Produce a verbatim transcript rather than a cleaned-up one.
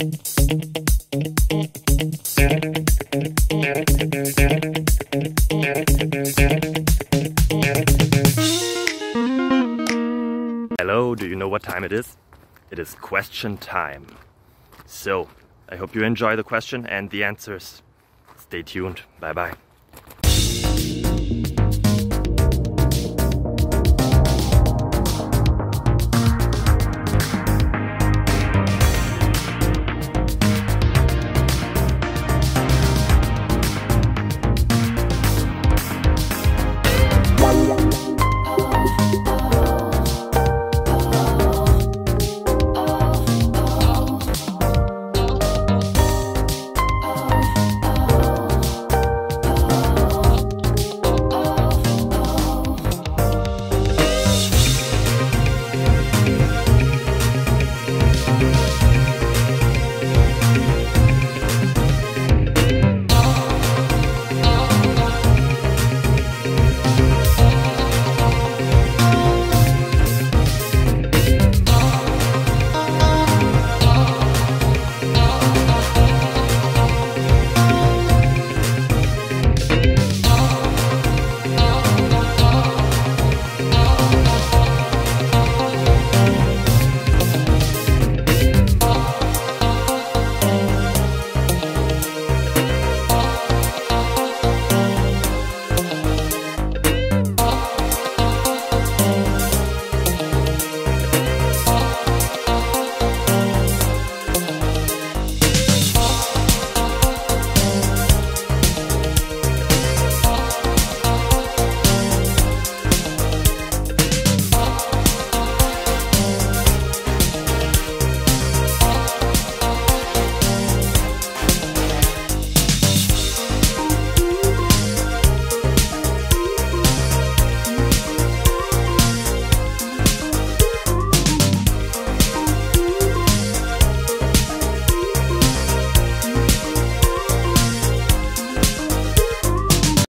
Hello, do you know what time it is? It is question time. So, I hope you enjoy the question and the answers. Stay tuned. Bye bye.